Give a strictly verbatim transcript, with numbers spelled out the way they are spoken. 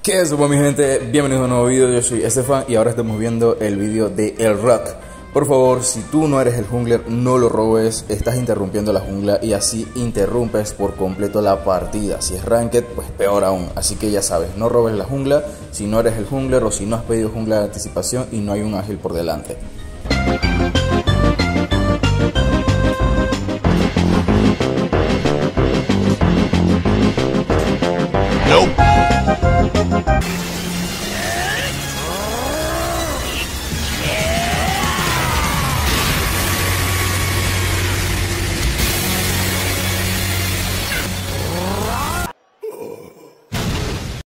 ¿Qué es eso, mi gente? Bienvenidos a un nuevo video, yo soy Estefan y ahora estamos viendo el video de El Rock. Por favor, si tú no eres el jungler, no lo robes, estás interrumpiendo la jungla y así interrumpes por completo la partida. Si es ranked, pues peor aún, así que ya sabes, no robes la jungla si no eres el jungler o si no has pedido jungla de anticipación y no hay un ágil por delante.